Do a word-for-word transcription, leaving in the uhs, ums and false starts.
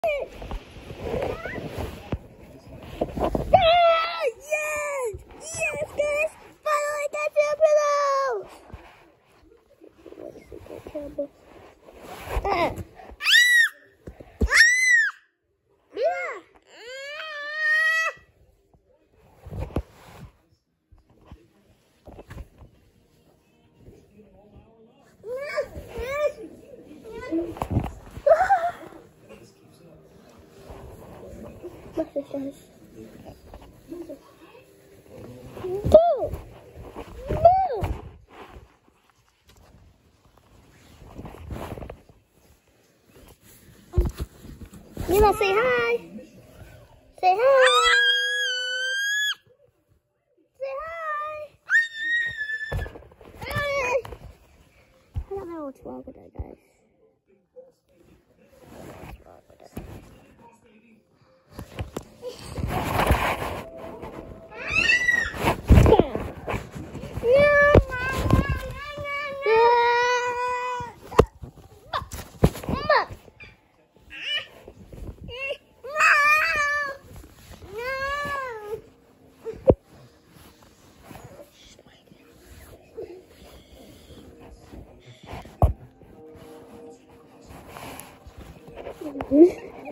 Boo! Boo! Mila, say hi. Say hi. Say hi. Hi. I don't know what's wrong with that, guys. What's wrong with it? Mm-hmm.